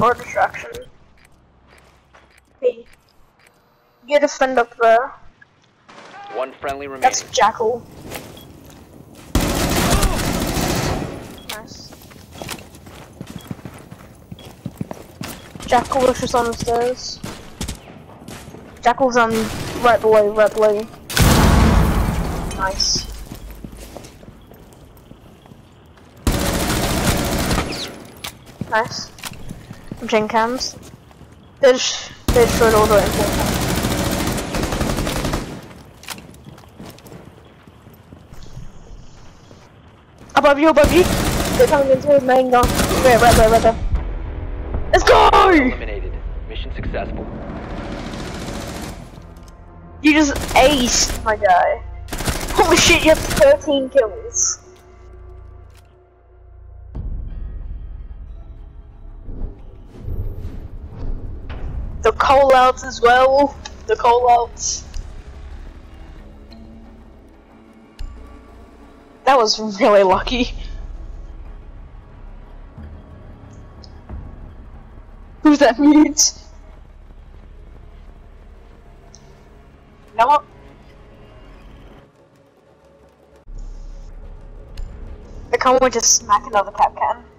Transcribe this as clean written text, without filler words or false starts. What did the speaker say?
Or distraction. Hey. Get a friend up there. One friendly remaining. That's Jackal. Nice. Jackal was just on the stairs. Jackal's on right below, right below. Nice. Nice. Gen cams. They destroyed all the important. Above you, above you! They're coming into his main gun. Right there. Let's go! Eliminated. Mission successful. You just aced, my guy. Holy shit, you have 13 kills. The call-outs as well. The call-outs. That was really lucky. Who's that mute? No. I can't wait to smack another cap can.